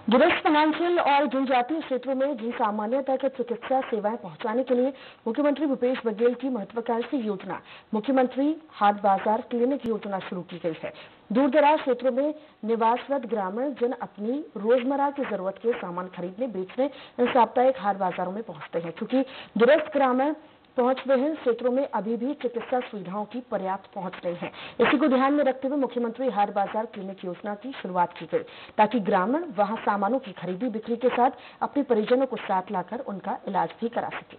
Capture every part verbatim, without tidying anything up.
दूरस्थ सीमांचल और जनजातीय क्षेत्रों में भी सामान्य तक चिकित्सा सेवाएं पहुंचाने के लिए मुख्यमंत्री भूपेश बघेल की महत्वाकांक्षी योजना मुख्यमंत्री हाट बाजार क्लिनिक योजना शुरू की गई है। दूर दराज क्षेत्रों में निवासरत ग्रामीण जन अपनी रोजमर्रा की जरूरत के सामान खरीदने बेचने इन साप्ताहिक हाट बाजारों में पहुंचते हैं। चूंकि दूरस्थ ग्रामीण पहुंच विहीन क्षेत्रों में अभी भी चिकित्सा सुविधाओं की पर्याप्त पहुंच नहीं है। इसी को ध्यान में रखते हुए मुख्यमंत्री हाट बाजार क्लिनिक योजना की शुरुआत की गई, ताकि ग्रामीण वहां सामानों की खरीदी बिक्री के साथ अपने परिजनों को साथ लाकर उनका इलाज भी करा सके।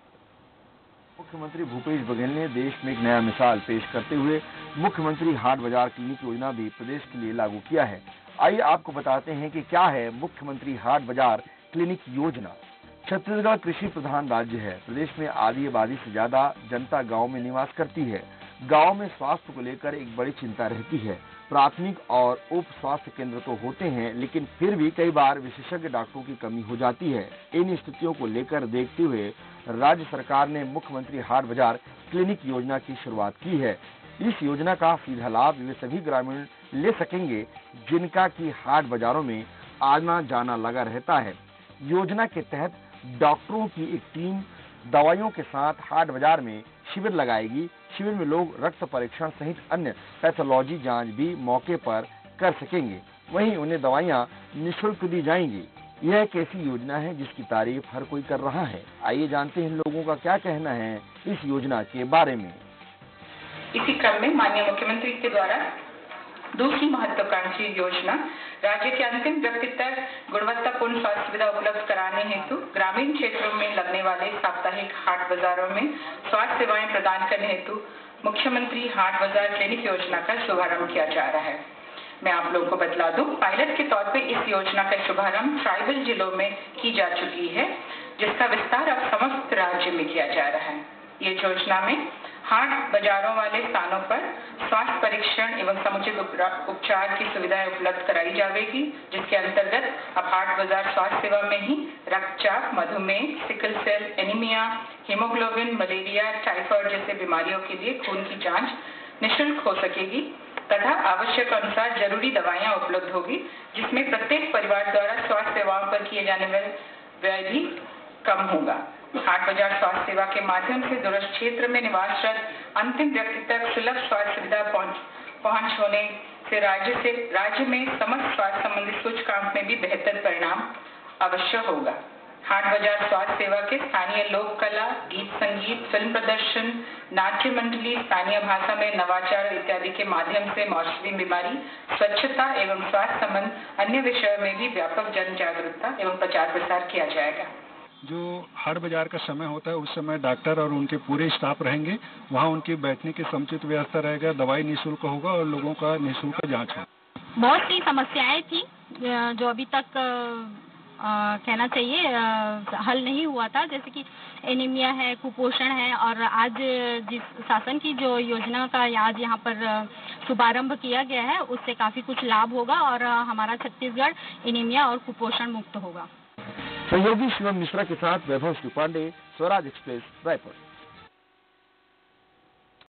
मुख्यमंत्री भूपेश बघेल ने देश में एक नया मिसाल पेश करते हुए मुख्यमंत्री हाट बाजार क्लिनिक योजना भी प्रदेश के लिए लागू किया है। आइए आपको बताते हैं कि क्या है मुख्यमंत्री हाट बाजार क्लिनिक योजना। छत्तीसगढ़ कृषि प्रधान राज्य है। प्रदेश में आधी आबादी से ज्यादा जनता गांव में निवास करती है। गांव में स्वास्थ्य को लेकर एक बड़ी चिंता रहती है। प्राथमिक और उप स्वास्थ्य केंद्र तो होते हैं, लेकिन फिर भी कई बार विशेषज्ञ डॉक्टरों की कमी हो जाती है। इन स्थितियों को लेकर देखते हुए राज्य सरकार ने मुख्यमंत्री हाट बाजार क्लिनिक योजना की शुरुआत की है। इस योजना का सीधा लाभ वे सभी ग्रामीण ले सकेंगे जिनका की हाट बाजारों में आना जाना लगा रहता है। योजना के तहत डॉक्टरों की एक टीम दवाइयों के साथ हाट बाजार में शिविर लगाएगी। शिविर में लोग रक्त परीक्षण सहित अन्य पैथोलॉजी जांच भी मौके पर कर सकेंगे। वहीं उन्हें दवाइयां निःशुल्क दी जाएंगी। यह एक ऐसी योजना है जिसकी तारीफ हर कोई कर रहा है। आइए जानते हैं लोगों का क्या कहना है इस योजना के बारे में। इसी क्रम में माननीय मुख्यमंत्री के द्वारा दूसरी महत्वाकांक्षी योजना राज्य के अंतिम व्यक्ति तक गुणवत्तापूर्ण स्वास्थ्य सुविधा उपलब्ध कराने हेतु ग्रामीण क्षेत्रों में लगने वाले साप्ताहिक हाट बाजारों में स्वास्थ्य सेवाएं प्रदान करने हेतु मुख्यमंत्री हाट बाजार क्लिनिक योजना का शुभारंभ किया जा रहा है। मैं आप लोगों को बतला दूं, पायलट के तौर पे इस योजना का शुभारंभ ट्राइबल जिलों में की जा चुकी है, जिसका विस्तार अब समस्त राज्य में किया जा रहा है। ये योजना में हाट बाजारों वाले स्थानों पर स्वास्थ्य परीक्षण एवं समुचित उपचार की सुविधाएं उपलब्ध कराई जाएगी, जिसके अंतर्गत अब हाट बाजार स्वास्थ्य सेवा में ही रक्तचाप, मधुमेह, sickle cell anaemia, haemoglobin, malaria, typhoid जैसे बीमारियों के लिए खून की जांच निःशुल्क हो सकेगी तथा आवश्यक अनुसार जरूरी दवाइयां उपलब्ध होगी, जिसमें प्रत्येक परिवार द्वारा स्वास्थ्य सेवाओं पर किए जाने वाले व्यय भी कम होगा। हाट बाजार स्वास्थ्य सेवा के माध्यम से दूरस्थ क्षेत्र में निवासरत अंतिम व्यक्ति तक सुलभ स्वास्थ्य सुविधा पहुंच पहुंच होने से राज्य से राज्य में समस्त स्वास्थ्य संबंधी सूचकांक में भी बेहतर परिणाम अवश्य होगा। हाट बाजार स्वास्थ्य सेवा के स्थानीय लोक कला, गीत संगीत, फिल्म प्रदर्शन, नाट्य मंडली, स्थानीय भाषा में नवाचार इत्यादि के माध्यम से मौसमी बीमारी, स्वच्छता एवं स्वास्थ्य संबंध अन्य विषयों में भी व्यापक जन जागरूकता एवं प्रचार प्रसार किया जाएगा। जो हाट बाजार का समय होता है उस समय डॉक्टर और उनके पूरे स्टाफ रहेंगे। वहाँ उनकी बैठने की समुचित व्यवस्था रहेगा, दवाई निःशुल्क होगा और लोगों का निःशुल्क जांच होगा। बहुत सी समस्याएं थी जो अभी तक आ, कहना चाहिए आ, हल नहीं हुआ था, जैसे कि एनीमिया है, कुपोषण है, और आज जिस शासन की जो योजना का आज यहाँ पर शुभारंभ किया गया है उससे काफी कुछ लाभ होगा और हमारा छत्तीसगढ़ एनीमिया और कुपोषण मुक्त होगा। सहयोगी शिवम मिश्रा के साथ वैभव श्री पांडे, स्वराज एक्सप्रेस, रायपुर।